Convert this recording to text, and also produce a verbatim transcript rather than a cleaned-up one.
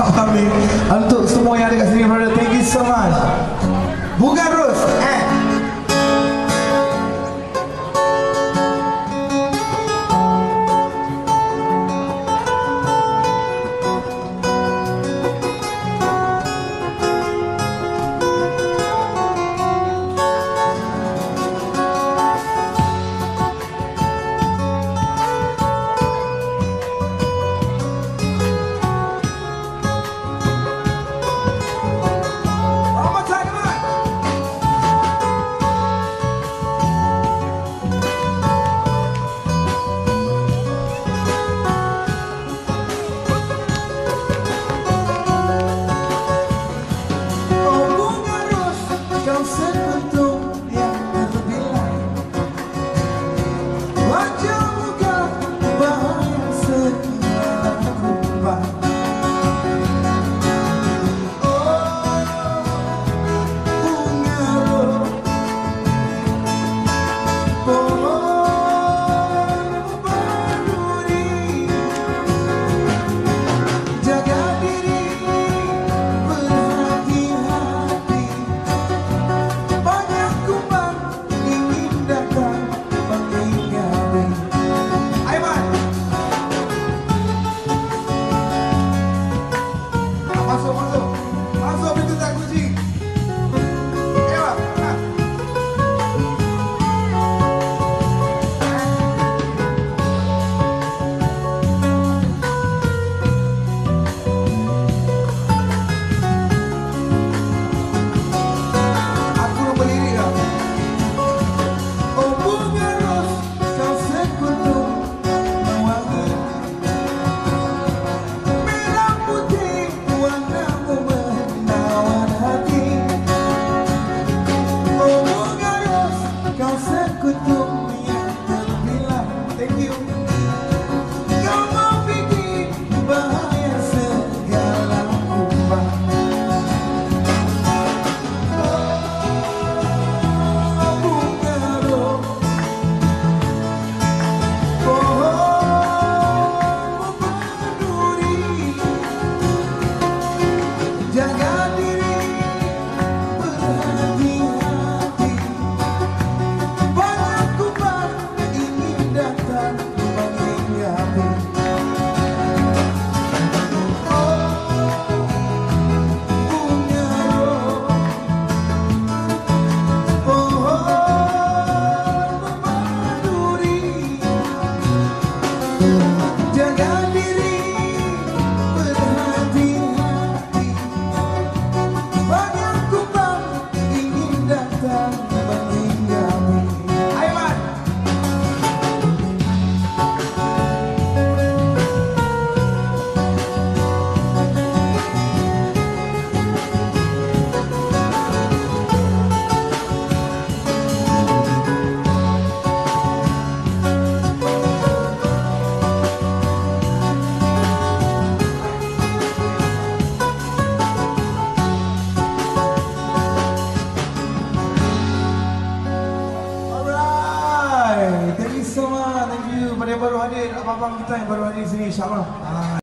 Amin. Untuk semua yang ada kat sini, brother, thank you so much. Bukan Rus, eh. Masuk, masuk, masuk pintu tak kunci. Ayo, nah. Aku nak berdiri dah. Oh bunga ros, kau sekutu wangi. Merah putih warnamu menawan hati. Oh bunga ros, kau sekutu yang terbilang. Thank you. Kau mau bikin bahaya segala rupa. Oh bunga ros, oh berduri. Jaga diri, berhati-hati. Banyak kuman ingin datang menghinggapi. Oh, bunga ros, oh, berduri. Jaga diri, berhati-hati. Banyak kuman ingin datang menghinggapi. Ayo, Man. Alright, thank you so much, thank you pada yang baru hadir, abang-abang kita yang baru hadir sini, insyaAllah.